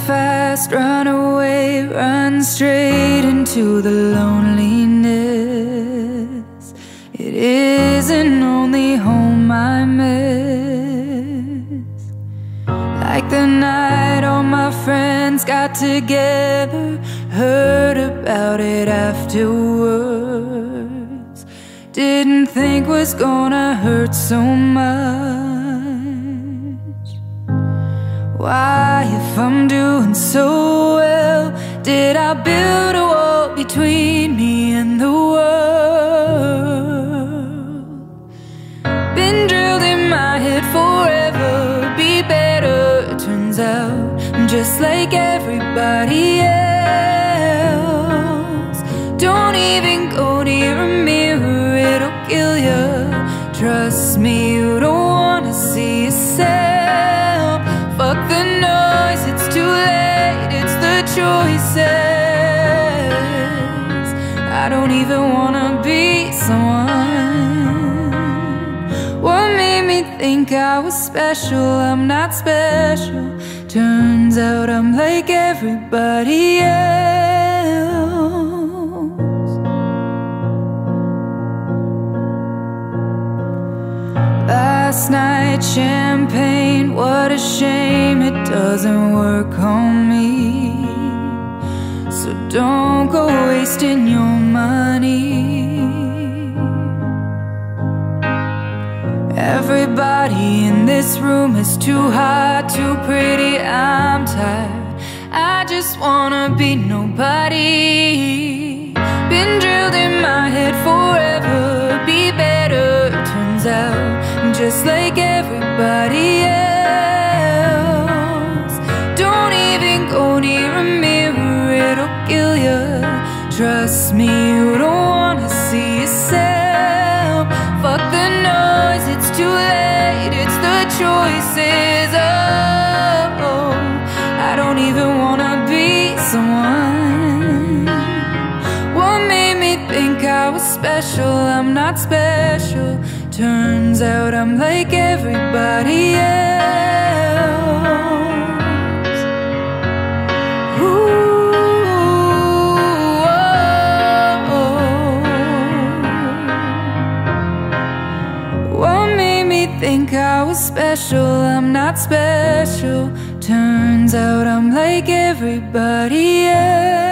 fast, run away, run straight into the loneliness. It isn't only home I miss. Like the night all my friends got together, heard about it afterwards. Didn't think was gonna hurt so much. Why, if I'm doing so well, did I build a wall between me and the world? Been drilled in my head forever, be better. Turns out I'm just like everybody else. Don't even go near a mirror, it'll kill you. Trust me, you don't wanna see yourself. Fuck the noise, it's too late, it's the choices. I don't even wanna be someone. What made me think I was special? I'm not special. Turns out I'm like everybody else. Last night, champagne, what a shame it doesn't work on me. So don't go wasting your money. Everybody in this room is too hot, too pretty, I'm tired. I just wanna be nobody. Been drilled in my head forever, be better. Turns out I'm just like everybody else. Don't even go near a mirror, it'll kill you. Trust me, you don't wanna see yourself. Fuck the noise, it's too late, it's the choices. Oh, I don't even wanna be someone. What made me think I was special? I'm not special. Turns out I'm like everybody else. Ooh, oh. What made me think I was special? I'm not special. Turns out I'm like everybody else.